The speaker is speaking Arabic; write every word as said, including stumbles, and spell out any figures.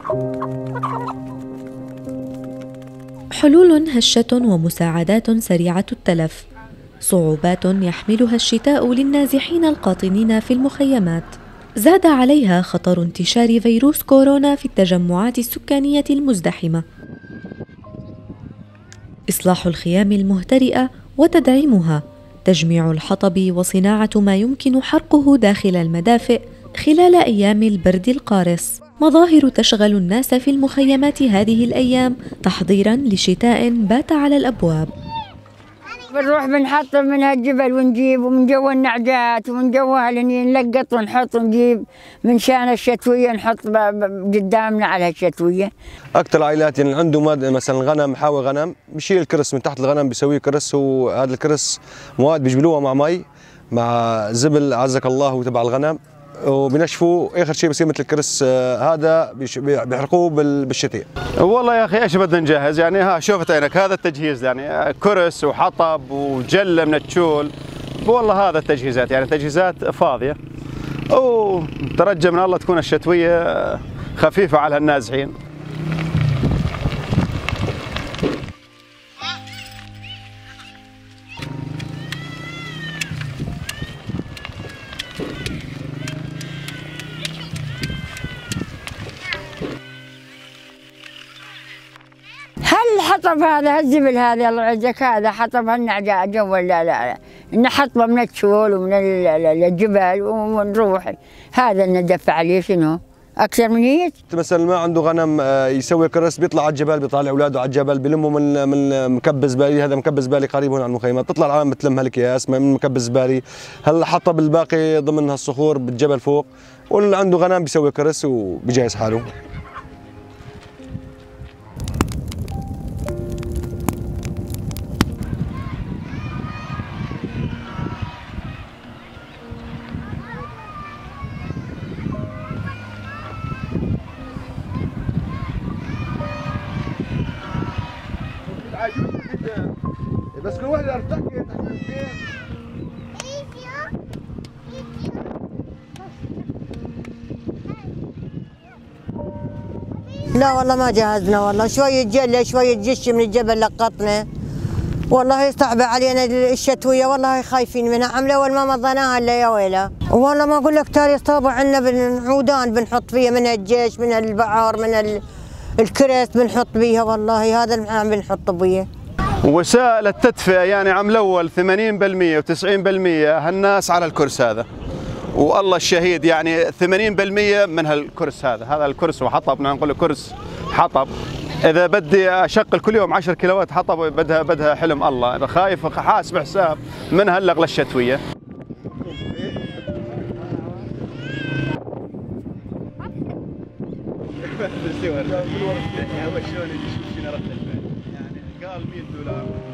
حلول هشة ومساعدات سريعة التلف، صعوبات يحملها الشتاء للنازحين القاطنين في المخيمات، زاد عليها خطر انتشار فيروس كورونا في التجمعات السكانية المزدحمة. إصلاح الخيام المهترئة وتدعيمها، تجميع الحطب وصناعة ما يمكن حرقه داخل المدافئ خلال أيام البرد القارس، مظاهر تشغل الناس في المخيمات هذه الأيام تحضيراً لشتاء بات على الأبواب. بنروح بنحط من هالجبل ونجيب، ومن جوا النعجات ومن جوا هالنين نلقط ونحط ونجيب من شان الشتوية نحط قدامنا على الشتوية. أكثر عائلات يعني عنده مثلا غنم، حاوي غنم، بشيل الكرس من تحت الغنم بيسويه كرس، وهذا الكرس مواد بيجبلوها مع مي مع زبل عزك الله تبع الغنم وبنشفوا، اخر شيء بصير مثل الكرس هذا بيحرقوه بالشتاء. والله يا اخي ايش بدنا نجهز يعني، ها شوفت عينك هذا التجهيز يعني كرس وحطب وجله من التشول، والله هذا التجهيزات يعني تجهيزات فاضيه، وترجى من الله تكون الشتويه خفيفه على النازحين. الحطب هذا هالزبل هذا الله يعزك، هذا حطب هالنعجاء جو لا لا نحطبه من التشول ومن الجبل ونروح، هذا ندفع عليه شنو اكثر من هيك. مثلا ما عنده غنم يسوي كرس بيطلع على الجبل، بيطلع اولاده على الجبل بيلموا من من مكبز بالي، هذا مكبز بالي قريب هون على المخيمات، تطلع العالم بتلم هالاكياس من مكبز بالي، هالحطب الباقي ضمن هالصخور بالجبل فوق، واللي عنده غنم بيسوي كرس وبيجهز حاله. بس كل واحد ارتكي لا والله ما جهزنا، والله شوية جلة شوية جش من الجبل لقطنا، والله صعبة علينا الشتوية، والله خايفين منها، عملة أول ما مضيناها إلا يا ويلها، والله ما أقول لك تالي طابع عندنا بالعودان بنحط فيها من الجيش من البعار من الكريس بنحط بيها، والله هذا المحام بنحط بيه. وسائل التدفئة يعني عم الأول ثمانين بالمئة وتسعين بالمئة هالناس على الكرس هذا، والله الشهيد يعني ثمانين بالمئة من هالكرس هذا، هذا الكرس وحطب، نقول كرس حطب، إذا بدي أشغل كل يوم عشر كيلوات حطب بدها بدها حلم الله، إذا خايف حاسب حساب من هالأغلى الشتوية. قال مئة دولار